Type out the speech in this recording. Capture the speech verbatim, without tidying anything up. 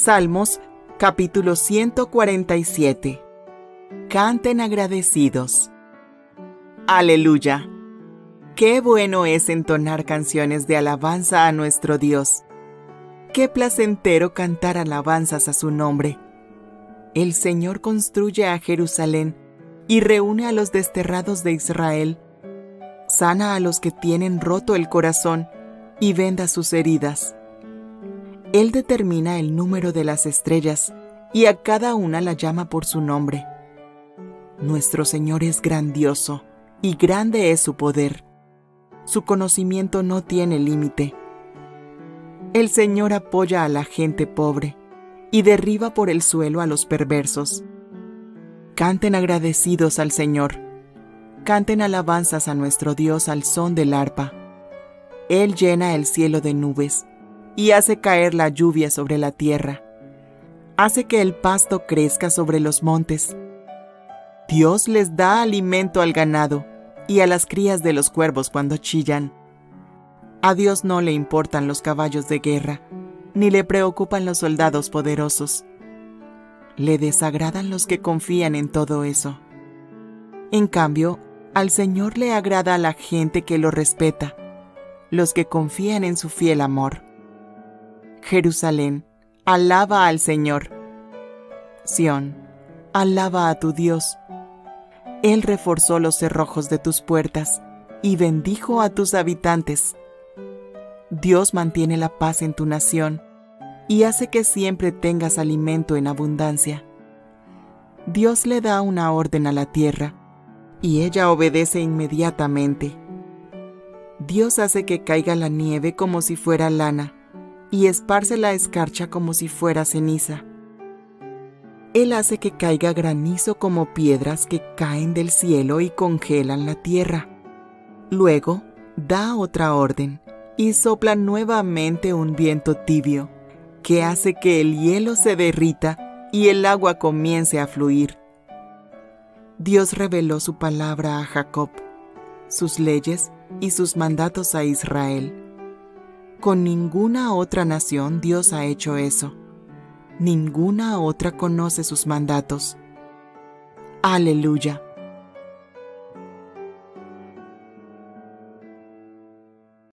Salmos, capítulo ciento cuarenta y siete. Canten agradecidos. Aleluya. Qué bueno es entonar canciones de alabanza a nuestro Dios. Qué placentero cantar alabanzas a su nombre. El Señor construye a Jerusalén y reúne a los desterrados de Israel. Sana a los que tienen roto el corazón y venda sus heridas. Él determina el número de las estrellas y a cada una la llama por su nombre. Nuestro Señor es grandioso y grande es su poder. Su conocimiento no tiene límite. El Señor apoya a la gente pobre y derriba por el suelo a los perversos. Canten agradecidos al Señor. Canten alabanzas a nuestro Dios al son del arpa. Él llena el cielo de nubes y hace caer la lluvia sobre la tierra. Hace que el pasto crezca sobre los montes. Dios les da alimento al ganado y a las crías de los cuervos cuando chillan. A Dios no le importan los caballos de guerra, ni le preocupan los soldados poderosos. Le desagradan los que confían en todo eso. En cambio, al Señor le agrada a la gente que lo respeta, los que confían en su fiel amor. Jerusalén, alaba al Señor. Sión, alaba a tu Dios. Él reforzó los cerrojos de tus puertas y bendijo a tus habitantes. Dios mantiene la paz en tu nación y hace que siempre tengas alimento en abundancia. Dios le da una orden a la tierra y ella obedece inmediatamente. Dios hace que caiga la nieve como si fuera lana y esparce la escarcha como si fuera ceniza. Él hace que caiga granizo como piedras que caen del cielo y congelan la tierra. Luego, da otra orden y sopla nuevamente un viento tibio que hace que el hielo se derrita y el agua comience a fluir. Dios reveló su palabra a Jacob, sus leyes y sus mandatos a Israel. Con ninguna otra nación Dios ha hecho eso. Ninguna otra conoce sus mandatos. Aleluya.